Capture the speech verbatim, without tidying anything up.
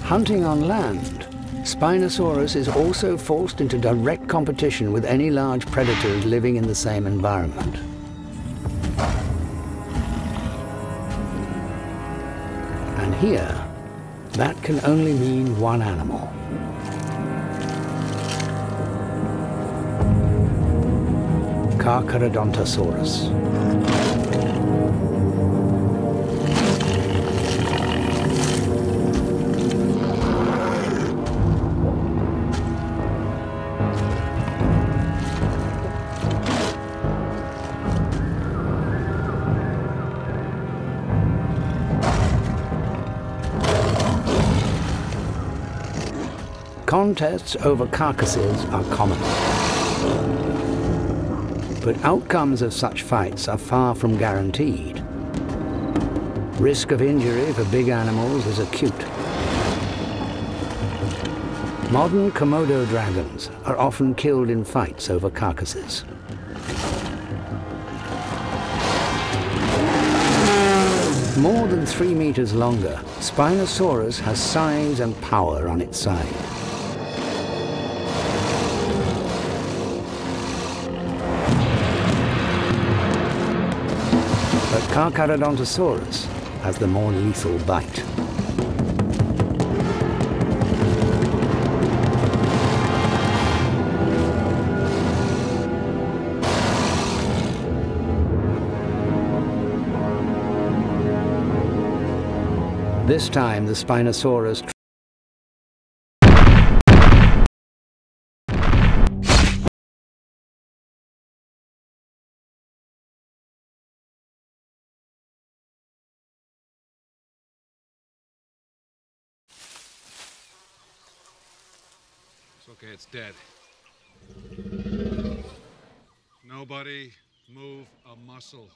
Hunting on land, Spinosaurus is also forced into direct competition with any large predators living in the same environment. And here, that can only mean one animal. Carcharodontosaurus. Contests over carcasses are common. But outcomes of such fights are far from guaranteed. Risk of injury for big animals is acute. Modern Komodo dragons are often killed in fights over carcasses. More than three meters longer, Spinosaurus has size and power on its side. But Carcharodontosaurus has the more lethal bite. This time the Spinosaurus It's okay, it's dead. Nobody move a muscle.